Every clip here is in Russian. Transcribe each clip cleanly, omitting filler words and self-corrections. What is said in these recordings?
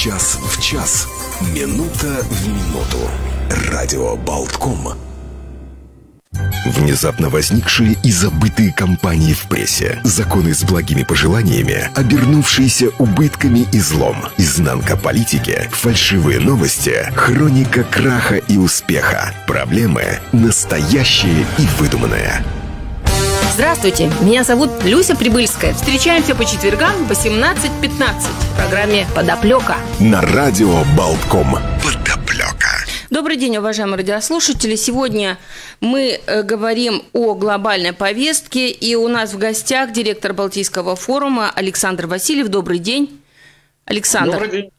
Час в час. Минута в минуту. Радио Болтком. Внезапно возникшие и забытые кампании в прессе. Законы с благими пожеланиями, обернувшиеся убытками и злом. Изнанка политики, фальшивые новости, хроника краха и успеха. Проблемы настоящие и выдуманные. Здравствуйте, меня зовут Люся Прибыльская. Встречаемся по четвергам в 18:15 в программе «Подоплека» на радио Болтком. Подоплека. Добрый день, уважаемые радиослушатели. Сегодня мы говорим о глобальной повестке, и у нас в гостях директор Балтийского форума Александр Васильев. Добрый день, Александр. Добрый день.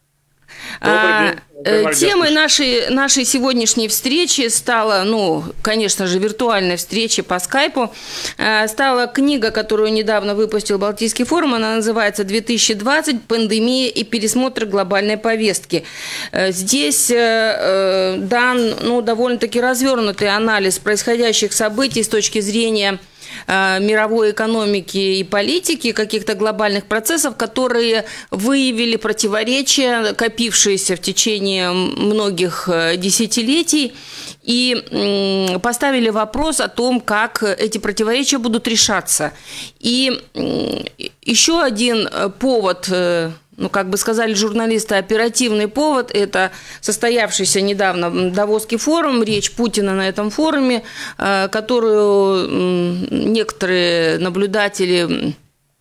Темой нашей сегодняшней встречи стала, конечно же, виртуальная встреча по скайпу. Стала книга, которую недавно выпустил Балтийский форум. Она называется «2020. Пандемия и пересмотр глобальной повестки». Здесь дан довольно-таки развернутый анализ происходящих событий с точки зрения мировой экономики и политики, каких-то глобальных процессов, которые выявили противоречия, копившиеся в течение многих десятилетий, и поставили вопрос о том, как эти противоречия будут решаться. И еще один повод, как бы сказали журналисты, оперативный повод – это состоявшийся недавно Давосский форум, речь Путина на этом форуме, которую некоторые наблюдатели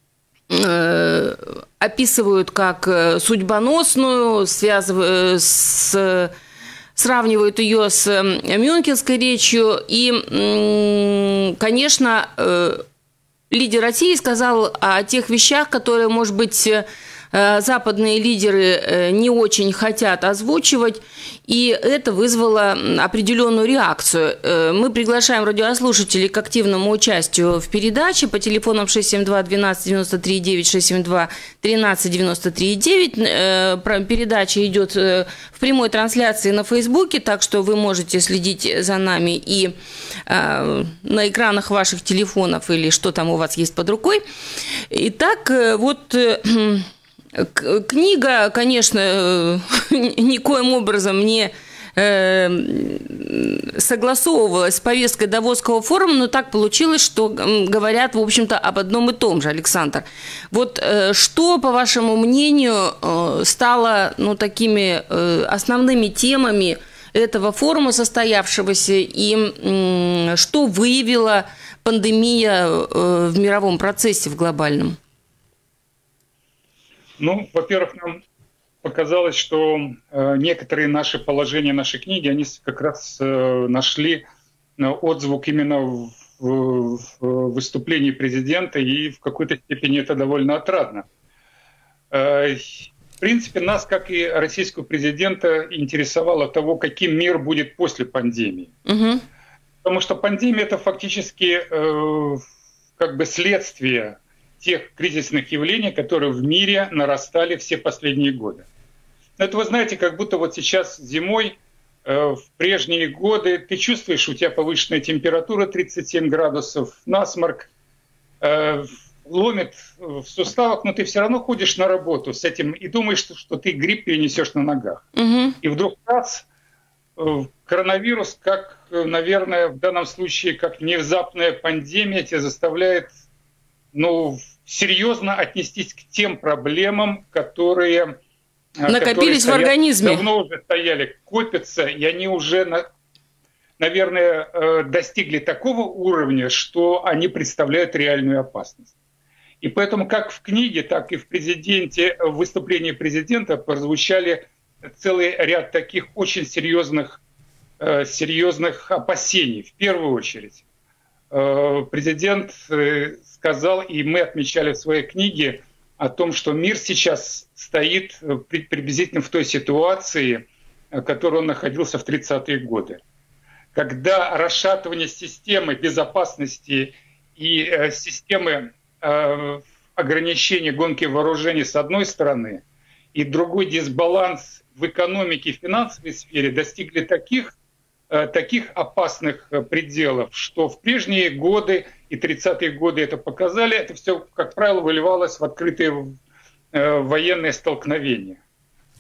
описывают как судьбоносную, сравнивают ее с Мюнхенской речью. И, конечно, лидер России сказал о тех вещах, которые, может быть, западные лидеры не очень хотят озвучивать, и это вызвало определенную реакцию. Мы приглашаем радиослушателей к активному участию в передаче по телефонам 672-12-93-9, 672-13-93-9. Передача идет в прямой трансляции на Фейсбуке, так что вы можете следить за нами и на экранах ваших телефонов или что там у вас есть под рукой. Итак, вот... Книга, конечно, никоим образом не согласовывалась с повесткой Давосского форума, но так получилось, что говорят, в общем-то, об одном и том же, Александр. Вот что, по вашему мнению, стало такими основными темами этого форума состоявшегося, и что выявила пандемия в мировом процессе, в глобальном? Во-первых, нам показалось, что некоторые наши положения, нашей книги, они как раз нашли отзвук именно в выступлении президента, и в какой-то степени это довольно отрадно. В принципе, нас, как и российского президента, интересовало того, каким мир будет после пандемии. Угу. Потому что пандемия – это фактически следствие тех кризисных явлений, которые в мире нарастали все последние годы. Это, вы знаете, как будто вот сейчас зимой, в прежние годы, ты чувствуешь, у тебя повышенная температура 37 градусов, насморк, ломит в суставах, но ты все равно ходишь на работу с этим и думаешь, что ты грипп перенесешь на ногах. Угу. И вдруг раз коронавирус, как, наверное, в данном случае, как внезапная пандемия, тебя заставляет серьезно отнестись к тем проблемам, которые накопились в организме. Давно уже стояли, копятся, и они уже, наверное, достигли такого уровня, что они представляют реальную опасность. И поэтому как в книге, так и в выступлении президента прозвучали целый ряд таких очень серьезных опасений. В первую очередь, президент сказал, и мы отмечали в своей книге, о том, что мир сейчас стоит приблизительно в той ситуации, в которой он находился в 30-е годы. Когда расшатывание системы безопасности и системы ограничения гонки вооружений с одной стороны, и другой дисбаланс в экономике и финансовой сфере достигли таких опасных пределов, что в прежние годы, и 30-е годы это показали, это все, как правило, выливалось в открытые военные столкновения.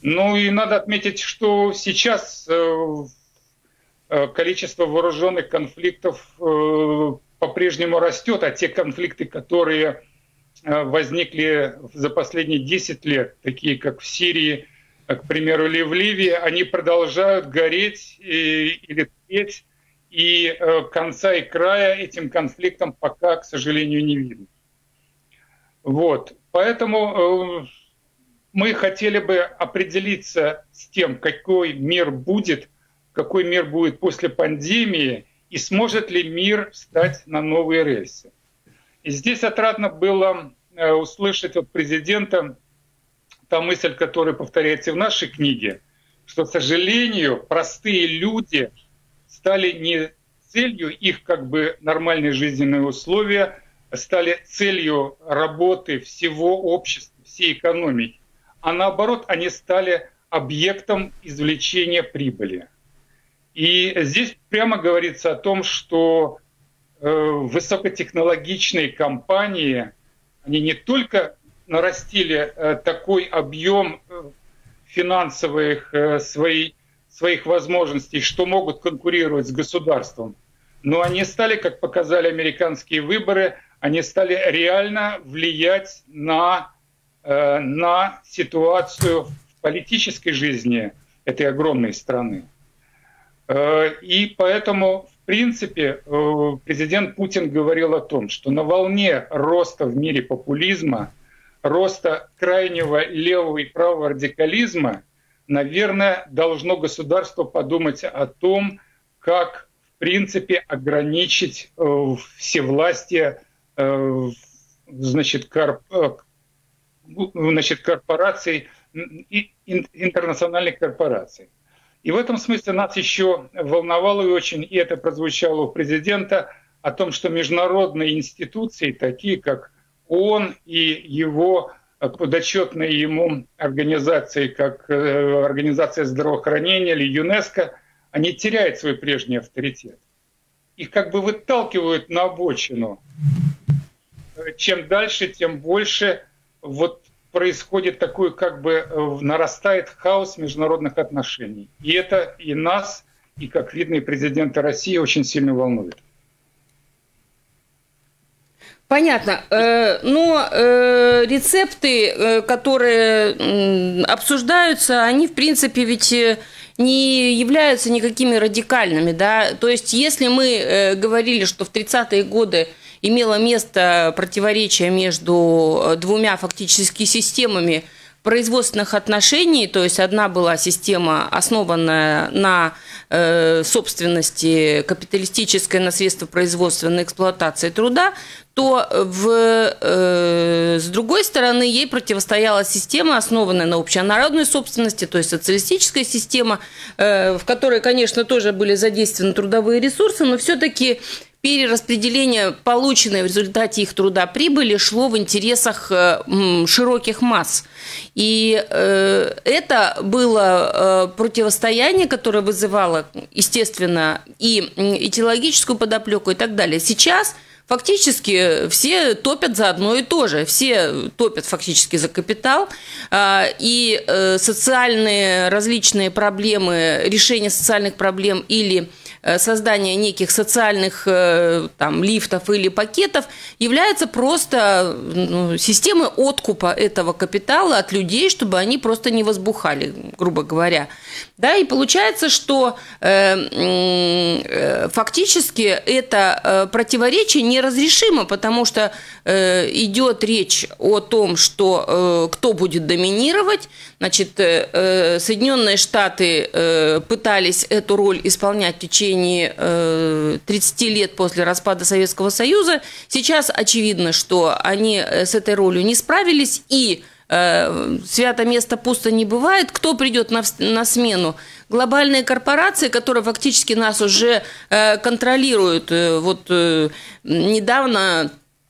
Ну и надо отметить, что сейчас количество вооруженных конфликтов по-прежнему растет, а те конфликты, которые возникли за последние 10 лет, такие как в Сирии, к примеру, или в Ливии, они продолжают гореть или тлеть, и конца и края этим конфликтам пока, к сожалению, не видно. Вот. Поэтому мы хотели бы определиться с тем, какой мир будет после пандемии, и сможет ли мир встать на новые рельсы. И здесь отрадно было услышать от президента та мысль, которая повторяется в нашей книге, что, к сожалению, простые люди стали не целью, их как бы нормальные жизненные условия, стали целью работы всего общества, всей экономики, а наоборот, они стали объектом извлечения прибыли. И здесь прямо говорится о том, что высокотехнологичные компании, они не только нарастили такой объем финансовых своих возможностей, что могут конкурировать с государством, но они стали, как показали американские выборы, они стали реально влиять на ситуацию в политической жизни этой огромной страны. И поэтому, в принципе, президент Путин говорил о том, что на волне роста в мире популизма, роста крайнего левого и правого радикализма, наверное, должно государство подумать о том, как, в принципе, ограничить всевластие корпораций, интернациональных корпораций. И в этом смысле нас еще волновало и очень, и это прозвучало у президента, о том, что международные институции, такие как ООН и его подотчетные ему организации, как Организация здравоохранения или ЮНЕСКО, они теряют свой прежний авторитет. Их как бы выталкивают на обочину. Чем дальше, тем больше вот происходит такой, как бы нарастает хаос международных отношений. И это и нас, и, как видно, и президента России очень сильно волнует. Понятно. Но рецепты, которые обсуждаются, они, в принципе, ведь не являются никакими радикальными. Да? То есть, если мы говорили, что в 30-е годы имело место противоречие между двумя фактически системами производственных отношений, то есть одна была система, основанная на собственности капиталистической, на средства производственной эксплуатации труда, то с другой стороны ей противостояла система, основанная на общенародной собственности, то есть социалистическая система, в которой, конечно, тоже были задействованы трудовые ресурсы, но все-таки перераспределение, полученной в результате их труда прибыли, шло в интересах широких масс. И это было противостояние, которое вызывало, естественно, и идеологическую подоплеку и так далее. Сейчас фактически все топят за одно и то же. Все топят фактически за капитал. И социальные различные проблемы, решение социальных проблем или создание неких социальных там, лифтов или пакетов является просто системой откупа этого капитала от людей, чтобы они просто не возбухали, грубо говоря. Да, и получается, что фактически это противоречие неразрешимо, потому что идет речь о том, что кто будет доминировать. Значит, Соединенные Штаты пытались эту роль исполнять в течение 30 лет после распада Советского Союза. Сейчас очевидно, что они с этой ролью не справились, и свято место пусто не бывает. Кто придет на смену? Глобальные корпорации, которые фактически нас уже контролируют. Вот недавно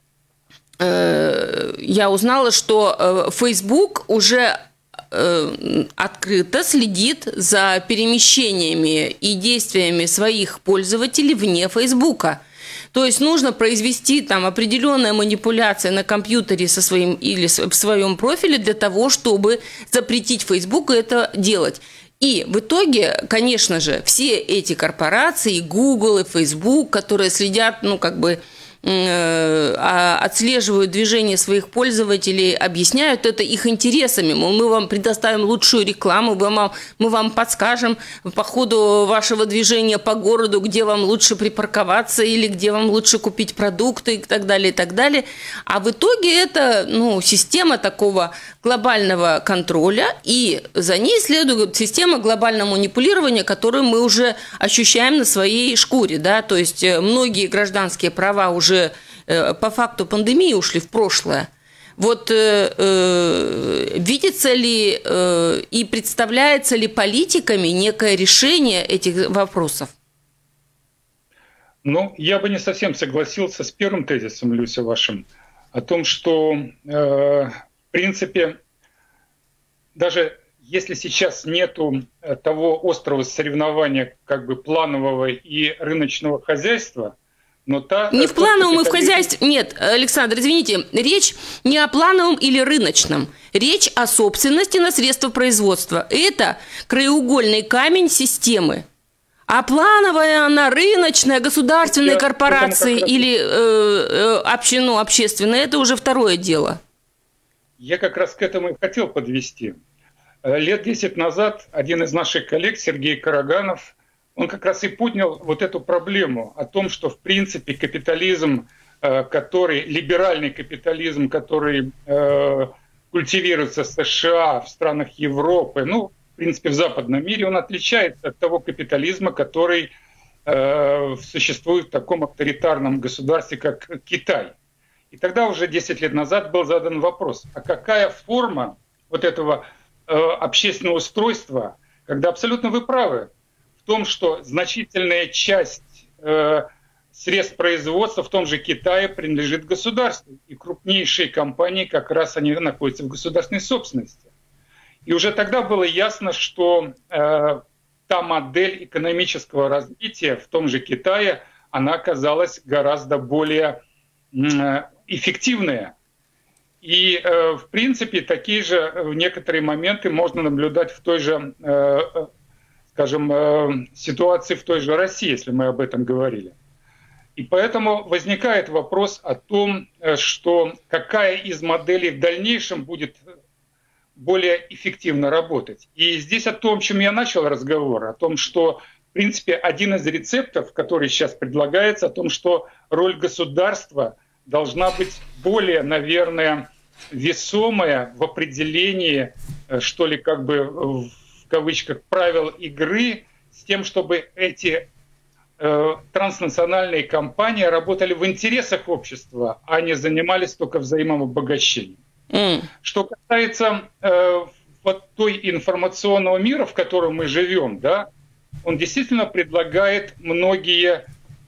я узнала, что Facebook уже открыто следит за перемещениями и действиями своих пользователей вне Фейсбука. То есть нужно произвести там определенная манипуляция на компьютере со своим или в своем профиле для того, чтобы запретить Фейсбуку это делать. И в итоге, конечно же, все эти корпорации, Google и Facebook, которые следят, отслеживают движение своих пользователей, объясняют это их интересами. Мол, мы вам предоставим лучшую рекламу, мы вам подскажем по ходу вашего движения по городу, где вам лучше припарковаться или где вам лучше купить продукты и так далее, и так далее. А в итоге это система такого глобального контроля, и за ней следует система глобального манипулирования, которую мы уже ощущаем на своей шкуре. Да? То есть многие гражданские права уже по факту пандемии ушли в прошлое. Вот видится ли и представляется ли политиками некое решение этих вопросов? Я бы не совсем согласился с первым тезисом, Люся, вашим, о том, что, в принципе, даже если сейчас нету того острого соревнования планового и рыночного хозяйства, не в плановом и в хозяйстве. Нет, Александр, извините, речь не о плановом или рыночном. Речь о собственности на средства производства. Это краеугольный камень системы. А плановая она, рыночная, государственная корпорации или общественная, это уже второе дело. Я как раз к этому и хотел подвести. Лет 10 назад один из наших коллег, Сергей Караганов, он как раз и поднял вот эту проблему о том, что в принципе капитализм, либеральный капитализм, который культивируется в США, в странах Европы, в принципе в западном мире, он отличается от того капитализма, который существует в таком авторитарном государстве, как Китай. И тогда уже 10 лет назад был задан вопрос, а какая форма вот этого общественного устройства, когда абсолютно вы правы, в том, что значительная часть средств производства в том же Китае принадлежит государству. И крупнейшие компании как раз они находятся в государственной собственности. И уже тогда было ясно, что та модель экономического развития в том же Китае, она оказалась гораздо более эффективная. И, в принципе, такие же некоторые моменты можно наблюдать в той же ситуации в той же России, если мы об этом говорили. И поэтому возникает вопрос о том, что какая из моделей в дальнейшем будет более эффективно работать. И здесь о том, о чем я начал разговор, о том, что, в принципе, один из рецептов, который сейчас предлагается, о том, что роль государства должна быть более, наверное, весомая в определении, что ли, в кавычках, правил игры, с тем, чтобы эти транснациональные компании работали в интересах общества, а не занимались только взаимным обогащением. Что касается той информационного мира, в котором мы живем, да, он действительно предлагает многие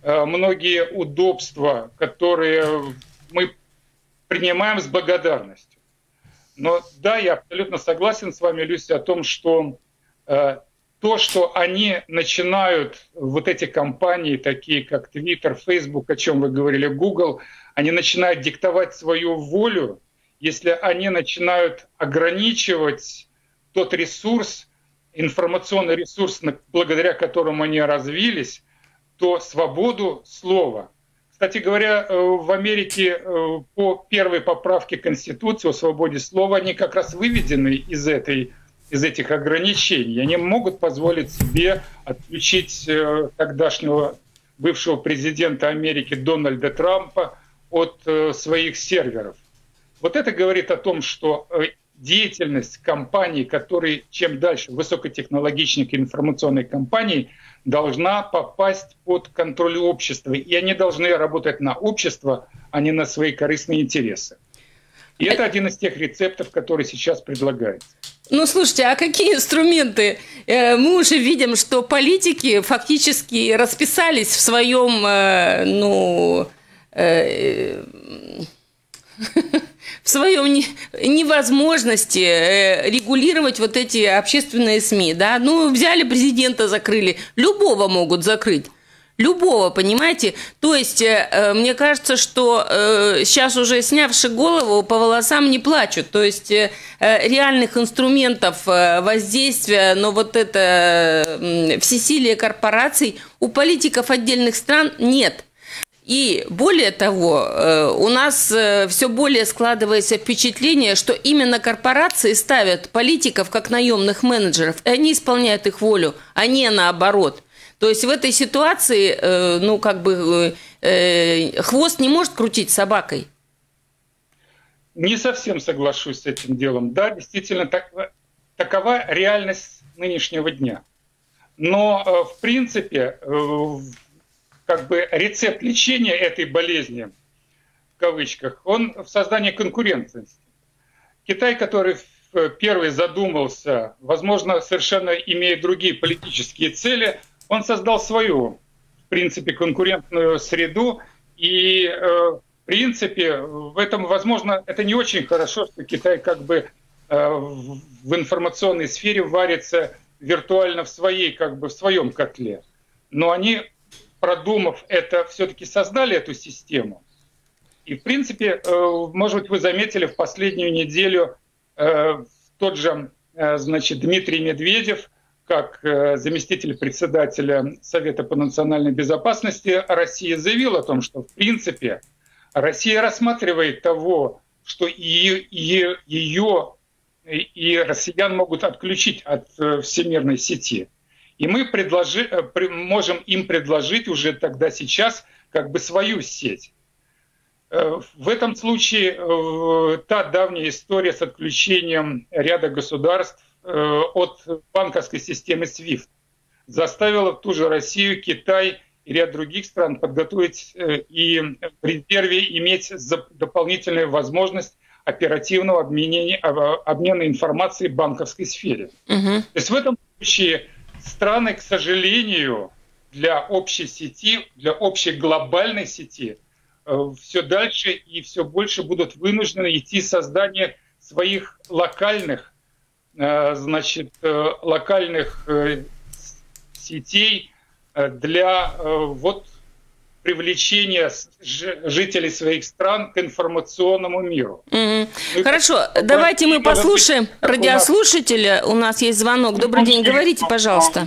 удобства, которые мы принимаем с благодарностью. Но да, я абсолютно согласен с вами, Люся, о том, что то, что они начинают, вот эти компании, такие как Twitter, Facebook, о чем вы говорили, Google, они начинают диктовать свою волю, если они начинают ограничивать тот ресурс, информационный ресурс, благодаря которому они развились, то свободу слова. Кстати говоря, в Америке по первой поправке Конституции о свободе слова они как раз выведены из этих ограничений. Они могут позволить себе отключить тогдашнего бывшего президента Америки Дональда Трампа от своих серверов. Вот это говорит о том, что деятельность компаний, которые чем дальше, высокотехнологичных информационных компаний, должна попасть под контроль общества. И они должны работать на общество, а не на свои корыстные интересы. И это один из тех рецептов, который сейчас предлагается. Слушайте, а какие инструменты? Мы уже видим, что политики фактически расписались в своем, в своем невозможности регулировать вот эти общественные СМИ. Да? Взяли президента, закрыли. Любого могут закрыть. Любого, понимаете? То есть, мне кажется, что сейчас уже снявши голову, по волосам не плачут. То есть, реальных инструментов воздействия, но вот это всесилие корпораций у политиков отдельных стран нет. И более того, у нас все более складывается впечатление, что именно корпорации ставят политиков как наемных менеджеров, и они исполняют их волю, а не наоборот. То есть в этой ситуации, хвост не может крутить собакой. Не совсем соглашусь с этим делом. Да, действительно, такова реальность нынешнего дня. Но, в принципе, рецепт лечения этой болезни, в кавычках, он в создании конкурентности. Китай, который первый задумался, возможно, совершенно имея другие политические цели, он создал свою, в принципе, конкурентную среду. И, в принципе, в этом, возможно, это не очень хорошо, что Китай в информационной сфере варится виртуально в своем котле. Но они, продумав это, все-таки создали эту систему. И, в принципе, может быть, вы заметили, в последнюю неделю тот же, Дмитрий Медведев, как заместитель председателя Совета по национальной безопасности России, заявил о том, что, в принципе, Россия рассматривает того, что ее и россиян могут отключить от всемирной сети. И мы можем им предложить уже тогда сейчас свою сеть. В этом случае та давняя история с отключением ряда государств от банковской системы SWIFT заставила ту же Россию, Китай и ряд других стран подготовить и в резерве иметь дополнительную возможность оперативного обмена информацией в банковской сфере. То есть в этом случае страны, к сожалению, для общей сети, для общей глобальной сети все дальше и все больше будут вынуждены идти в создание своих локальных сетей для привлечения жителей своих стран к информационному миру. Хорошо, давайте мы послушаем радиослушателя. У нас есть звонок. Добрый день, говорите, пожалуйста.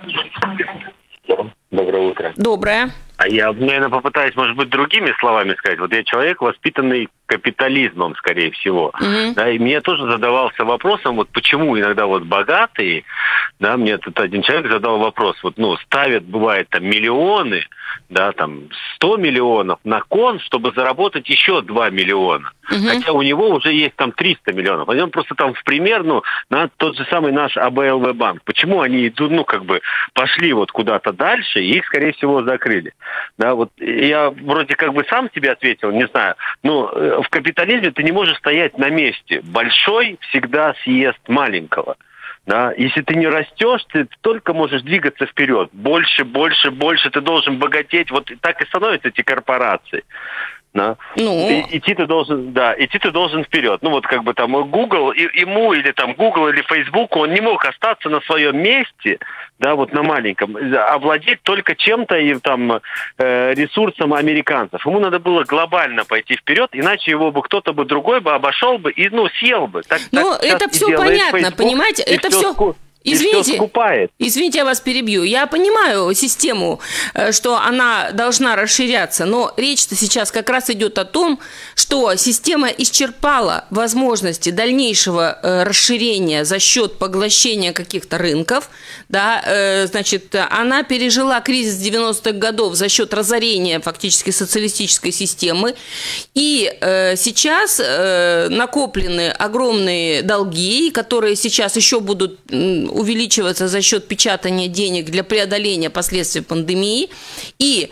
Доброе утро. Доброе. А я, наверное, попытаюсь, может быть, другими словами сказать. Вот я человек, воспитанный капитализмом, скорее всего. Да, и мне тоже задавался вопросом, почему иногда богатые, да, мне тут один человек задал вопрос, ставят, бывает, миллионы, да, 100 миллионов на кон, чтобы заработать еще 2 миллиона. Хотя у него уже есть 300 миллионов. Он просто в пример, на тот же самый наш АБЛВ банк. Почему они идут, пошли куда-то дальше, и их, скорее всего, закрыли. Да, я вроде сам тебе ответил, не знаю, в капитализме ты не можешь стоять на месте. Большой всегда съест маленького. Да? Если ты не растешь, ты только можешь двигаться вперед. Больше, больше, больше ты должен богатеть. Так и становятся эти корпорации. Да? Идти ты должен вперед. Google, ему или Google или Facebook, он не мог остаться на своем месте, да, на маленьком, овладеть только чем-то и ресурсом американцев. Ему надо было глобально пойти вперед, иначе его кто-то другой обошел бы и съел бы. Это все понятно, Facebook, понимаете? Это все... Извините, я вас перебью. Я понимаю систему, что она должна расширяться, но речь-то сейчас как раз идет о том, что система исчерпала возможности дальнейшего расширения за счет поглощения каких-то рынков. Да, она пережила кризис 90-х годов за счет разорения фактически социалистической системы. И сейчас накоплены огромные долги, которые сейчас еще будут увеличиваться за счет печатания денег для преодоления последствий пандемии. И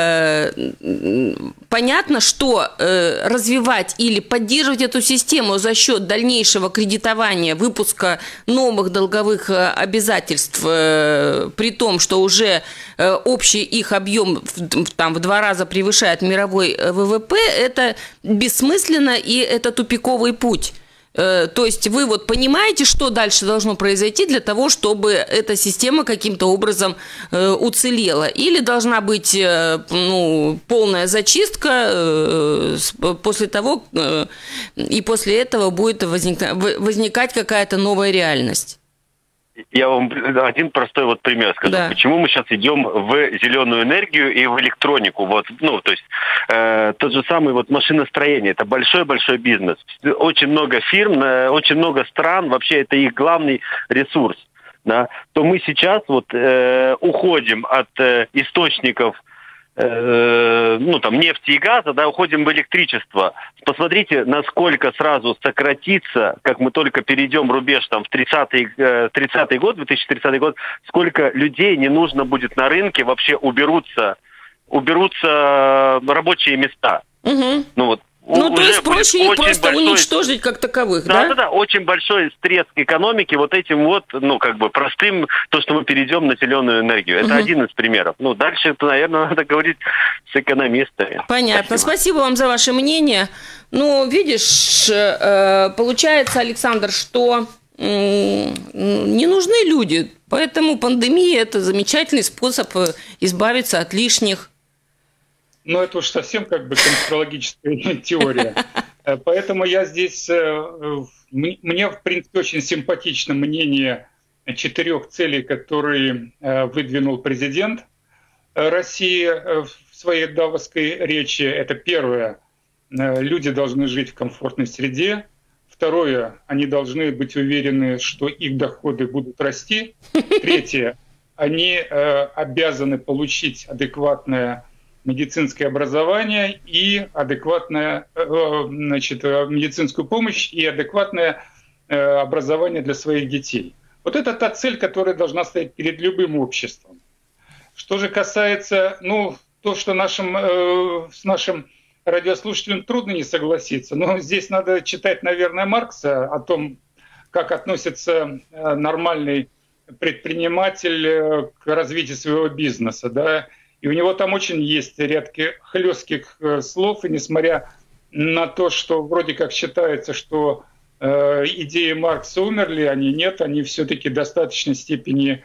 понятно, что развивать или поддерживать эту систему за счет дальнейшего кредитования, выпуска новых долговых обязательств, при том, что уже общий их объем в 2 раза превышает мировой ВВП, это бессмысленно и это тупиковый путь. То есть вы вот понимаете, что дальше должно произойти для того, чтобы эта система каким-то образом уцелела? Или должна быть полная зачистка после того, и после этого будет возникать какая-то новая реальность? Я вам один простой вот пример скажу. Да. Почему мы сейчас идем в зеленую энергию и в электронику? Вот, то есть тот же самый вот машиностроение. Это большой-большой бизнес. Очень много фирм, очень много стран. Вообще это их главный ресурс. Да? То мы сейчас вот уходим от источников нефти и газа, да, уходим в электричество. Посмотрите, насколько сразу сократится, как мы только перейдем рубеж в 2030 год, сколько людей не нужно будет на рынке, вообще уберутся рабочие места. Угу. То есть проще их просто уничтожить как таковых, да? Да, очень большой стресс экономики вот этим простым, то, что мы перейдем на зеленую энергию. Это один из примеров. Дальше, наверное, надо говорить с экономистами. Понятно. Спасибо вам за ваше мнение. Видишь, получается, Александр, что не нужны люди, поэтому пандемия – это замечательный способ избавиться от лишних. Это уж совсем конспирологическая теория. Поэтому я здесь... Мне, в принципе, очень симпатично мнение 4 целей, которые выдвинул президент России в своей давосской речи. Это первое. Люди должны жить в комфортной среде. Второе. Они должны быть уверены, что их доходы будут расти. Третье. Они обязаны получить адекватное медицинское образование и адекватную медицинскую помощь и адекватное образование для своих детей. Вот это та цель, которая должна стоять перед любым обществом. Что же касается, то, что с нашим радиослушателям трудно не согласиться, но здесь надо читать, наверное, Маркса о том, как относится нормальный предприниматель к развитию своего бизнеса, да. И у него там очень есть ряд хлестких слов, и несмотря на то, что вроде как считается, что идеи Маркса умерли, они все-таки в достаточной степени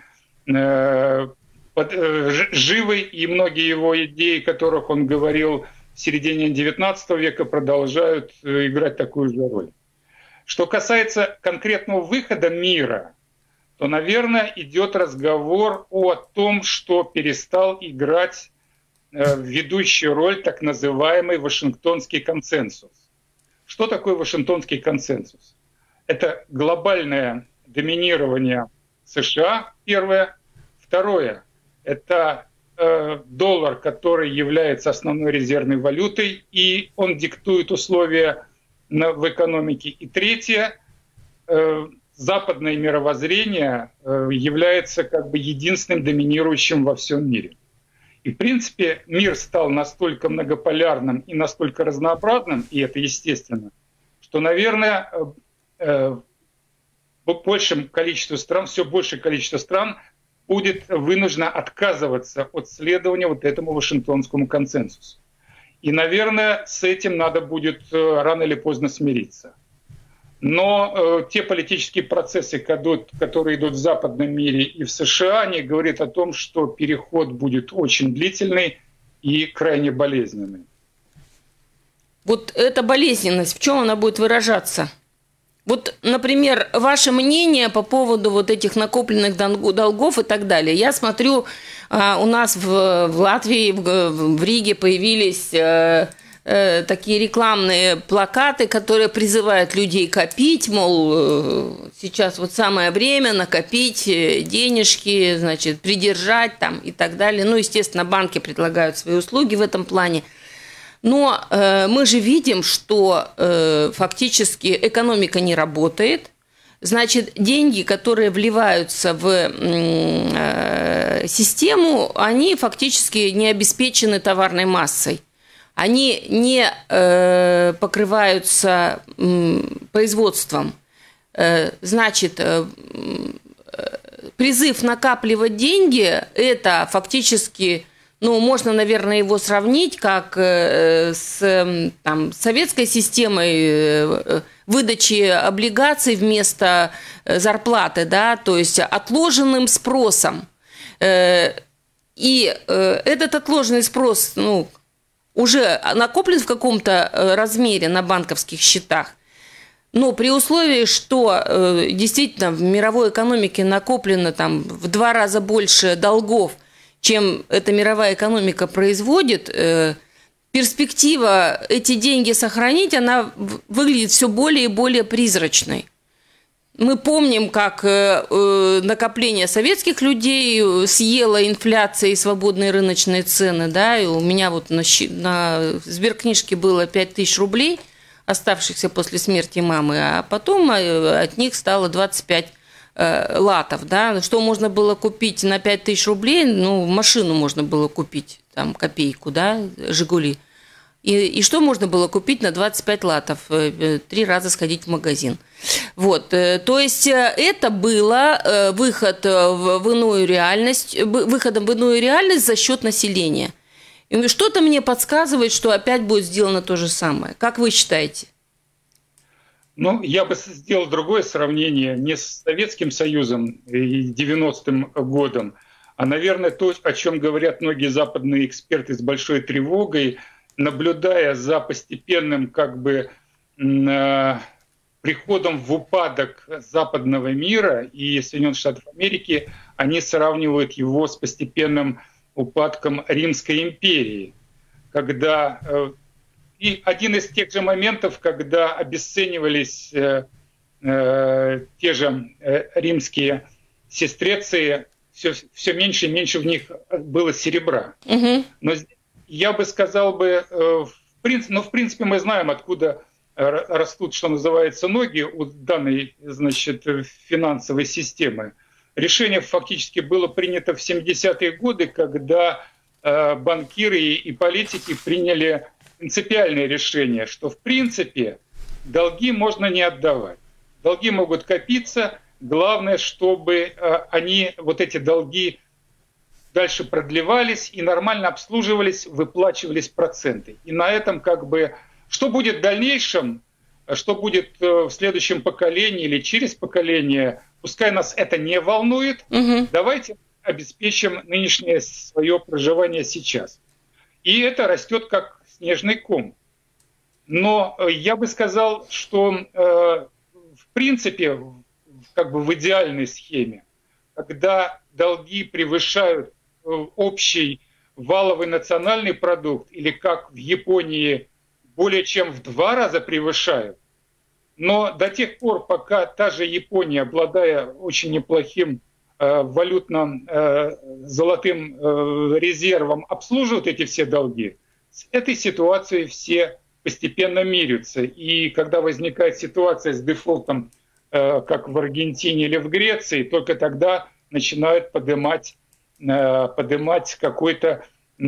живы, и многие его идеи, о которых он говорил в середине XIX века, продолжают играть такую же роль. Что касается конкретного выхода мира, то, наверное, идет разговор о том, что перестал играть ведущую роль так называемый Вашингтонский консенсус. Что такое Вашингтонский консенсус? Это глобальное доминирование США, первое. Второе – это доллар, который является основной резервной валютой, и он диктует условия в экономике. И третье – западное мировоззрение является единственным доминирующим во всем мире. И, в принципе, мир стал настолько многополярным и настолько разнообразным, и это естественно, что, наверное, большее количество стран будет вынуждено отказываться от следования вот этому Вашингтонскому консенсусу. И, наверное, с этим надо будет рано или поздно смириться. Но те политические процессы, которые идут в западном мире и в США, они говорят о том, что переход будет очень длительный и крайне болезненный. Вот эта болезненность, в чем она будет выражаться? Вот, например, ваше мнение по поводу вот этих накопленных долгов и так далее. Я смотрю, у нас в Латвии, в Риге появились такие рекламные плакаты, которые призывают людей копить, мол, сейчас вот самое время накопить денежки, значит, придержать там и так далее. Естественно, банки предлагают свои услуги в этом плане. Но мы же видим, что фактически экономика не работает. Значит, деньги, которые вливаются в систему, они фактически не обеспечены товарной массой. Они не покрываются производством. Значит, призыв накапливать деньги – это фактически ну, можно, наверное, его сравнить как с советской системой выдачи облигаций вместо зарплаты, да, то есть отложенным спросом. И этот отложенный спрос, ну, уже накоплен в каком-то размере на банковских счетах. Но при условии, что действительно в мировой экономике накоплено там в 2 раза больше долгов, чем эта мировая экономика производит, перспектива эти деньги сохранить, она выглядит все более и более призрачной. Мы помним, как накопление советских людей съело инфляция и свободные рыночные цены. Да? И у меня вот на сберкнижке было 5000 рублей, оставшихся после смерти мамы, а потом от них стало 25 латов, да, что можно было купить на 5000 рублей, ну, машину можно было купить, там, копейку, да, «Жигули». И что можно было купить на 25 латов? 3 раза сходить в магазин. Вот, то есть это было выходом в иную реальность за счет населения. И что-то мне подсказывает, что опять будет сделано то же самое. Как вы считаете? Ну, я бы сделал другое сравнение не с Советским Союзом и 90-м годом, а, наверное, то, о чем говорят многие западные эксперты с большой тревогой, наблюдая за постепенным как бы приходом в упадок западного мира и Соединенных Штатов Америки, они сравнивают его с постепенным упадком Римской империи, когда... И один из тех же моментов, когда обесценивались те же римские сестреции, все меньше и меньше в них было серебра. Угу. Но я бы сказал, в принципе мы знаем, откуда растут, что называется, ноги у данной, значит, финансовой системы. Решение фактически было принято в 70-е годы, когда банкиры и политики приняли принципиальное решение, что в принципе долги можно не отдавать. Долги могут копиться, главное, чтобы они, вот эти долги, дальше продлевались и нормально обслуживались, выплачивались проценты. И на этом как бы, что будет в дальнейшем, что будет в следующем поколении или через поколение, пускай нас это не волнует, давайте обеспечим нынешнее свое проживание сейчас. И это растет как снежный ком. Но я бы сказал, что в принципе, как бы в идеальной схеме, когда долги превышают общий валовый национальный продукт, или как в Японии более чем в 2 раза превышают, но до тех пор, пока та же Япония, обладая очень неплохим валютным золотым резервом, обслуживает эти все долги, с этой ситуацией все постепенно мирятся. И когда возникает ситуация с дефолтом, как в Аргентине или в Греции, только тогда начинают поднимать какой-то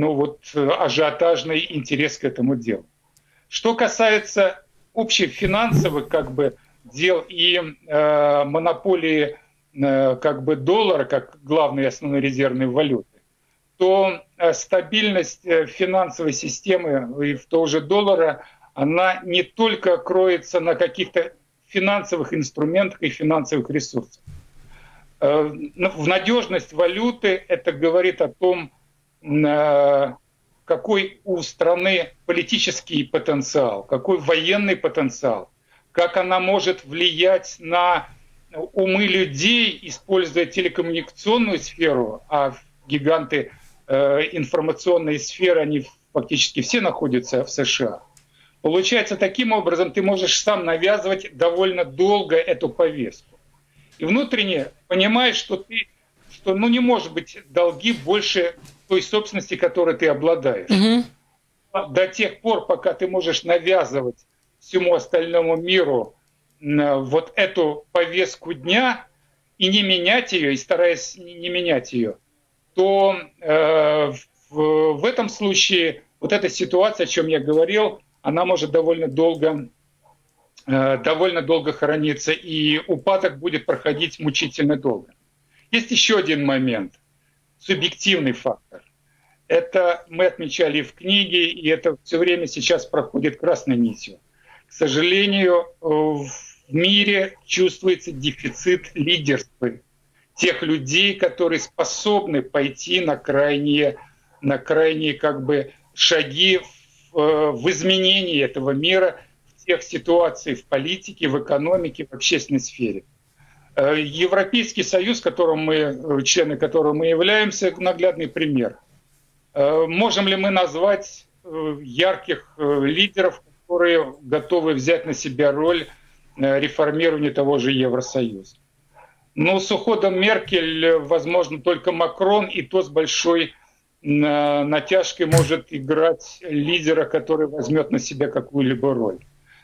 ажиотажный интерес к этому делу. Что касается общих финансовых как бы дел и монополии как бы доллара как главной основной резервной валюты, то стабильность финансовой системы и в того же доллара, она не только кроется на каких-то финансовых инструментах и финансовых ресурсах. В надежность валюты это говорит о том, какой у страны политический потенциал, какой военный потенциал, как она может влиять на умы людей, используя телекоммуникационную сферу, а гиганты информационной сферы, они фактически все находятся в США. Получается, таким образом ты можешь сам навязывать довольно долго эту повестку. И внутренне понимаешь, что не может быть долги больше той собственности, которой ты обладаешь. Угу. До тех пор, пока ты можешь навязывать всему остальному миру вот эту повестку дня и не менять ее, и стараясь не менять ее, то в этом случае вот эта ситуация, о чем я говорил, она может довольно долго храниться, и упадок будет проходить мучительно долго. Есть еще один момент, субъективный фактор. Это мы отмечали в книге, и это все время сейчас проходит красной нитью. К сожалению, в мире чувствуется дефицит лидерства. Тех людей, которые способны пойти на крайние как бы шаги в изменении этого мира, в тех ситуациях в политике, в экономике, в общественной сфере. Европейский Союз, члены которого мы являемся, наглядный пример. Можем ли мы назвать ярких лидеров, которые готовы взять на себя роль реформирования того же Евросоюза? Но с уходом Меркель, возможно, только Макрон, и то с большой натяжкой может играть лидера, который возьмет на себя какую-либо роль.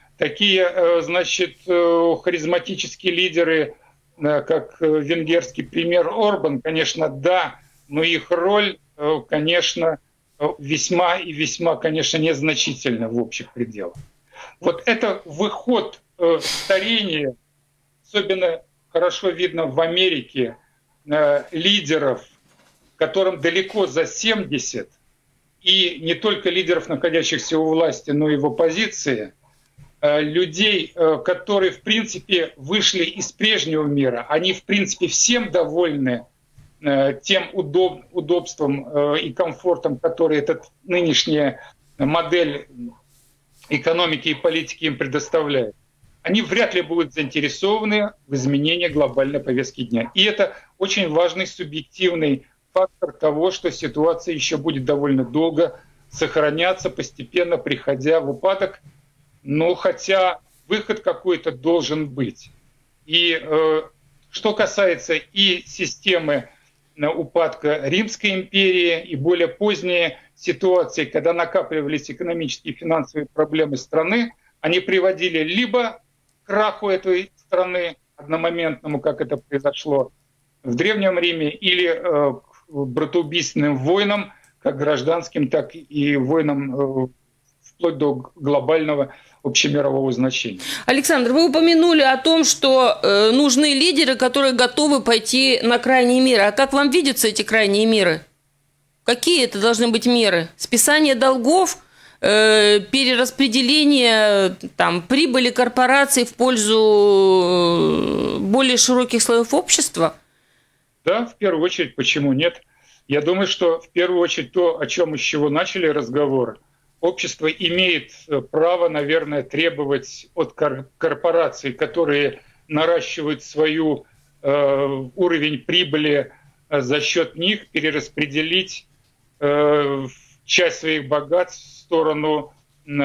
Такие, значит, харизматические лидеры, как венгерский премьер Орбан, конечно, да, но их роль, конечно, весьма и весьма, конечно, незначительна в общих пределах. Вот это выход старения, особенно хорошо видно в Америке, лидеров, которым далеко за 70, и не только лидеров, находящихся у власти, но и в оппозиции, людей, которые, в принципе, вышли из прежнего мира, они, в принципе, всем довольны тем удобством и комфортом, который эта нынешняя модель экономики и политики им предоставляет. Они вряд ли будут заинтересованы в изменении глобальной повестки дня. И это очень важный субъективный фактор того, что ситуация еще будет довольно долго сохраняться, постепенно приходя в упадок. Но хотя выход какой-то должен быть. И что касается и системы упадка Римской империи, и более поздние ситуации, когда накапливались экономические и финансовые проблемы страны, они приводили либо к краху этой страны одномоментному, как это произошло в Древнем Риме, или к братоубийственным войнам, как гражданским, так и войнам вплоть до глобального общемирового значения. Александр, вы упомянули о том, что нужны лидеры, которые готовы пойти на крайние меры. А как вам видятся эти крайние меры? Какие это должны быть меры? Списание долгов, перераспределение прибыли корпораций в пользу более широких слоев общества? Да, в первую очередь, почему нет? Я думаю, что в первую очередь то, о чем мы с чего начали разговор, общество имеет право, наверное, требовать от корпораций, которые наращивают свою уровень прибыли за счет них, перераспределить часть своих богатств в сторону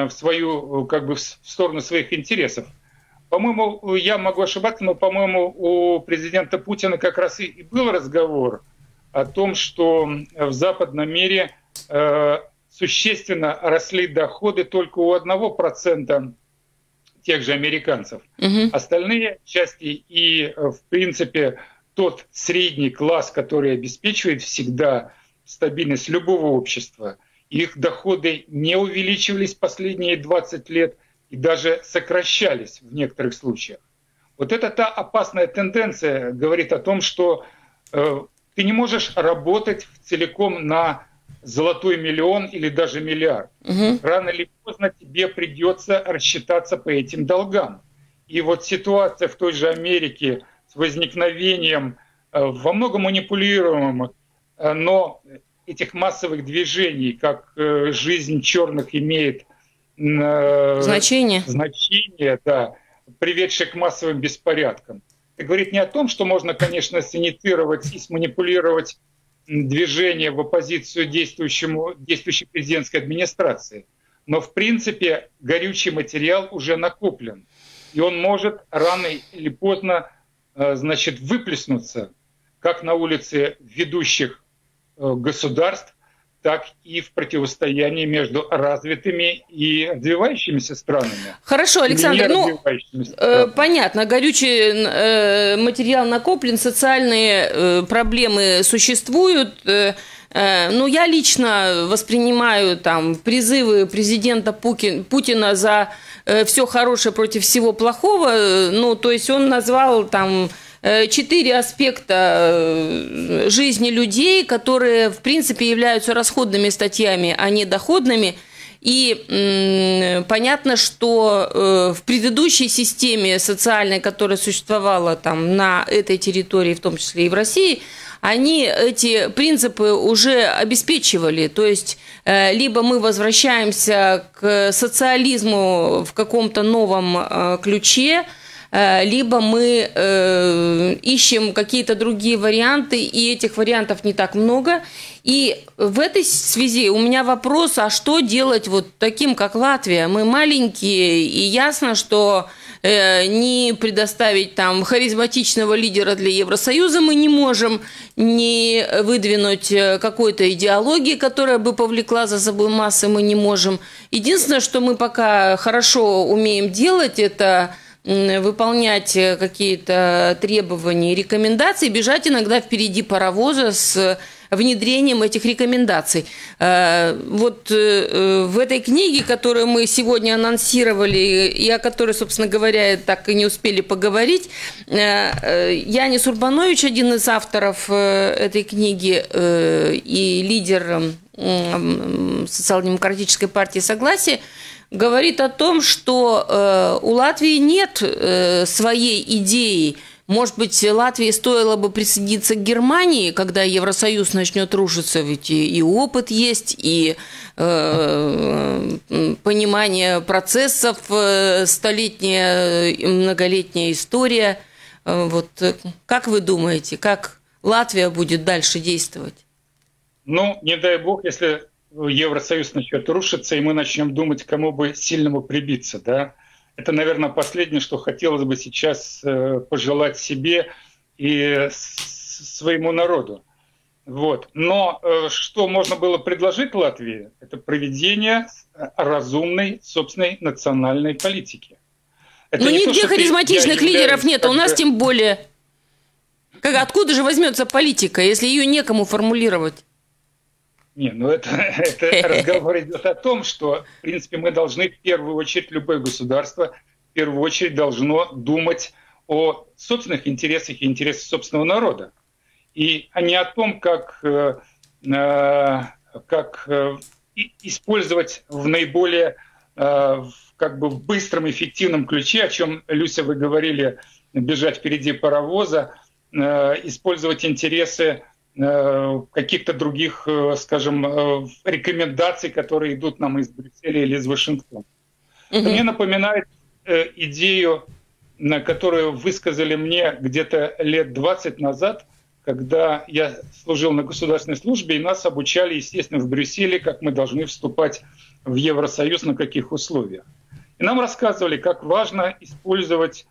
своих интересов. По-моему, я могу ошибаться, но, по-моему, у президента Путина как раз и был разговор о том, что в западном мире существенно росли доходы только у 1% тех же американцев. Остальные части и, в принципе, тот средний класс, который обеспечивает всегда стабильность любого общества, их доходы не увеличивались последние 20 лет и даже сокращались в некоторых случаях. Вот это та опасная тенденция, говорит о том, что ты не можешь работать целиком на золотой миллион или даже миллиард. Рано или поздно тебе придется рассчитаться по этим долгам. И вот ситуация в той же Америке с возникновением во многом манипулируемых, но этих массовых движений, как жизнь черных имеет значение, да, приведшее к массовым беспорядкам. Это говорит не о том, что можно, конечно, синицировать и сманипулировать движение в оппозицию действующей президентской администрации. Но, в принципе, горючий материал уже накоплен. И он может рано или поздно выплеснуться как на улице ведущих государств, так и в противостоянии между развитыми и развивающимися странами. Хорошо, Александр, понятно, горючий материал накоплен, социальные проблемы существуют. Но я лично воспринимаю призывы президента Путина за все хорошее против всего плохого. То есть он назвал 4 аспекта жизни людей, которые, в принципе, являются расходными статьями, а не доходными. И понятно, что в предыдущей системе социальной, которая существовала там на этой территории, в том числе и в России, они эти принципы уже обеспечивали. То есть либо мы возвращаемся к социализму в каком-то новом ключе, либо мы ищем какие-то другие варианты, и этих вариантов не так много. И в этой связи у меня вопрос, а что делать вот таким, как Латвия? Мы маленькие, и ясно, что не предоставить там харизматичного лидера для Евросоюза мы не можем, не выдвинуть какой-то идеологии, которая бы повлекла за собой массы, мы не можем. Единственное, что мы пока хорошо умеем делать, это выполнять какие-то требования и рекомендации, бежать иногда впереди паровоза с внедрением этих рекомендаций. Вот в этой книге, которую мы сегодня анонсировали, и о которой, собственно говоря, так и не успели поговорить, Янис Урбанович, один из авторов этой книги и лидер социал-демократической партии «Согласие», говорит о том, что у Латвии нет своей идеи. Может быть, Латвии стоило бы присоединиться к Германии, когда Евросоюз начнет рушиться, ведь и опыт есть, и понимание процессов, столетняя, многолетняя история. Вот как вы думаете, как Латвия будет дальше действовать? Ну, не дай бог, если Евросоюз начнет рушиться, и мы начнем думать, кому бы сильному прибиться, да. Это, наверное, последнее, что хотелось бы сейчас пожелать себе и своему народу. Вот. Но что можно было предложить Латвии, это проведение разумной собственной национальной политики. Это но нигде харизматичных лидеров нет, а у нас тем более. Откуда же возьмется политика, если ее некому формулировать? Не, ну это разговор идет о том, что, в принципе, мы должны в первую очередь, любое государство в первую очередь должно думать о собственных интересах и интересах собственного народа. И а не о том, как использовать в наиболее в быстром, эффективном ключе, о чем, Люся, вы говорили, бежать впереди паровоза, использовать интересы каких-то других, скажем, рекомендаций, которые идут нам из Брюсселя или из Вашингтона. Мне напоминает идею, которую высказали мне где-то лет 20 назад, когда я служил на государственной службе, и нас обучали, естественно, в Брюсселе, как мы должны вступать в Евросоюз, на каких условиях. И нам рассказывали, как важно использовать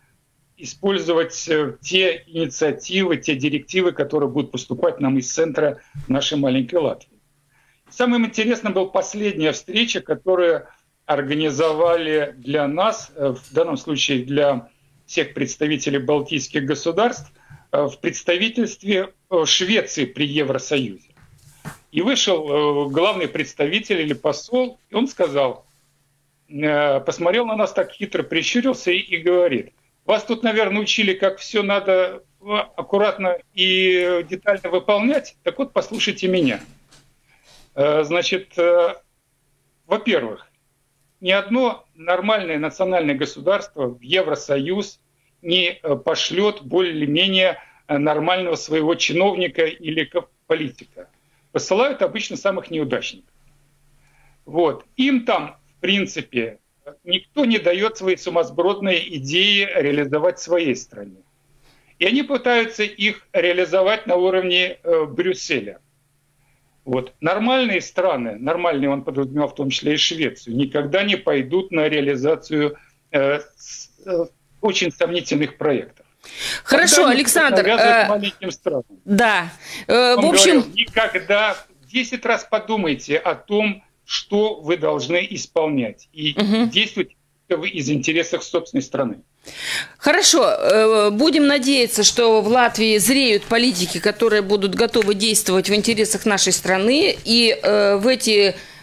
те инициативы, те директивы, которые будут поступать нам из центра нашей маленькой Латвии. Самым интересным была последняя встреча, которую организовали для нас, в данном случае для всех представителей балтийских государств, в представительстве Швеции при Евросоюзе. И вышел главный представитель или посол, и он сказал, посмотрел на нас так хитро, прищурился и говорит: вас тут, наверное, учили, как все надо аккуратно и детально выполнять. Так вот, послушайте меня. Значит, во-первых, ни одно нормальное национальное государство в Евросоюз не пошлет более-менее нормального своего чиновника или политика. Посылают обычно самых неудачников. Вот. Им там, в принципе, никто не дает свои сумасбродные идеи реализовать в своей стране. И они пытаются их реализовать на уровне Брюсселя. Вот. Нормальные страны, нормальные он подразумевал в том числе и Швецию, никогда не пойдут на реализацию очень сомнительных проектов. Хорошо, Александр. Маленьким странам. Да. В общем, говорил, никогда 10 раз подумайте о том, что вы должны исполнять. И действовать из интересов собственной страны. Хорошо. Будем надеяться, что в Латвии зреют политики, которые будут готовы действовать в интересах нашей страны. И в эти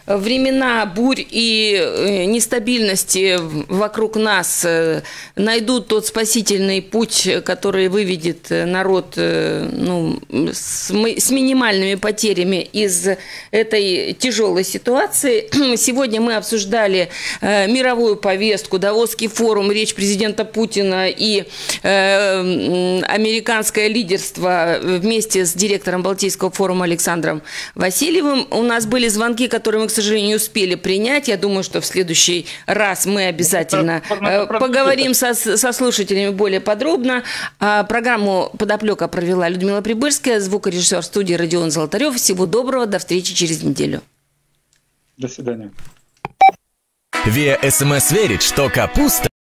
времена бурь и нестабильности вокруг нас найдут тот спасительный путь, который выведет народ с минимальными потерями из этой тяжелой ситуации. Сегодня мы обсуждали мировую повестку, Давосский форум, речь президента Путина и американское лидерство вместе с директором Балтийского форума Александром Васильевым. У нас были звонки, которые мы, к сожалению, не успели принять. Я думаю, что в следующий раз мы обязательно поговорим со слушателями более подробно. Программу «Подоплека» провела Людмила Прибыльская, звукорежиссер студии Родион Золотарев. Всего доброго, до встречи через неделю. До свидания. ВИА СМС верит, что капуста